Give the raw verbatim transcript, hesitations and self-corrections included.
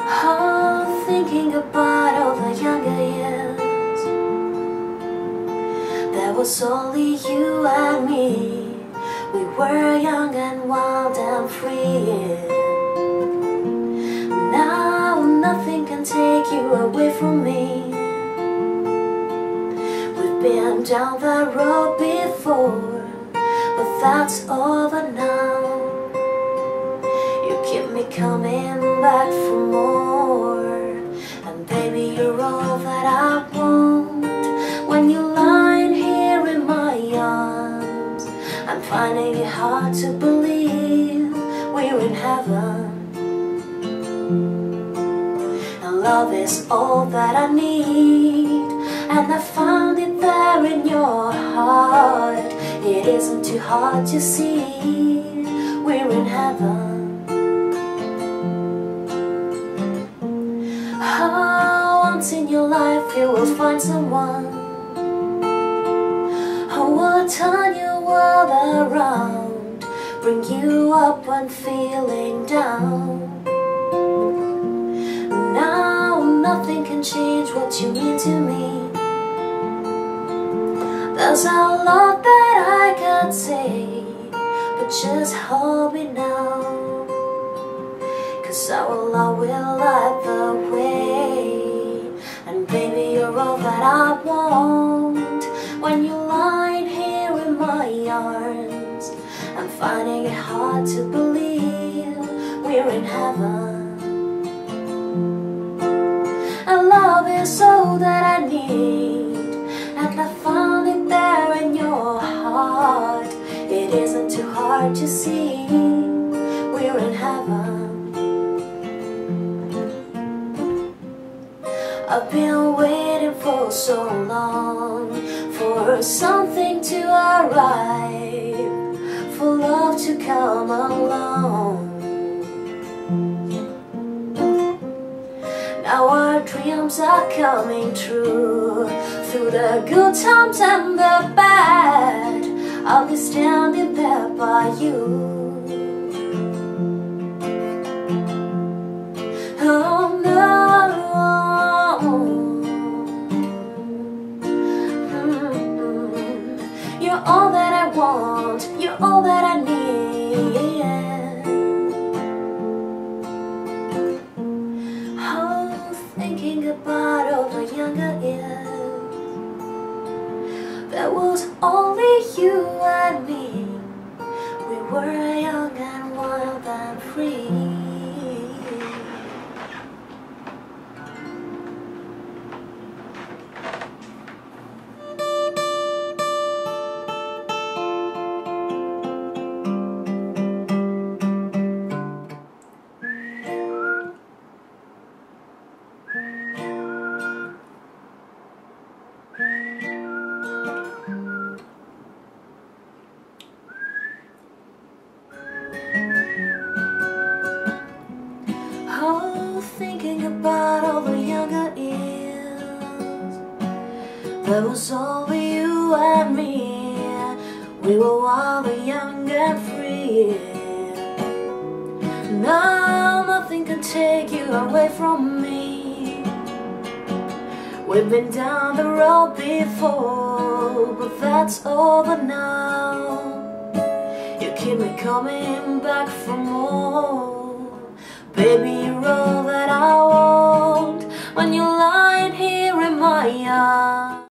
Oh, thinking about all the younger years. There was only you and me. We were young and wild and free. Now nothing can take you away from me. We've been down that road before, but that's over now. You keep me coming back for more, and baby, you're all that I want. When you're lying here in my arms, I'm finding it hard to believe we're in heaven. And love is all that I need, and I found it there in your heart. It isn't too hard to see we're in heaven. Oh, once in your life you will find someone who will turn your world around, bring you up when feeling down. Now nothing can change what you mean to me. There's a lot that I can't say, but just hold me now, 'cause our love will light the way. And baby, you're all that I want. When you're lying here in my arms, I'm finding it hard to believe we're in heaven. And love is all that I need, and I found it there in your heart. It isn't too hard to see we're in heaven. I've been waiting for so long, for something to arrive, for love to come along. Now our dreams are coming true, through the good times and the bad. I'll be standing there by you. Oh no, mm-hmm. You're all that I want, you're all that I need. Oh, thinking about all the younger years. There was only you and me. We were young and wild and free. Oh, thinking about all the younger years. There was only you and me. We were wild and young and free. Now nothing can take you away from me. We've been down the road before, but that's over now. You keep me coming back for more. Baby, you're all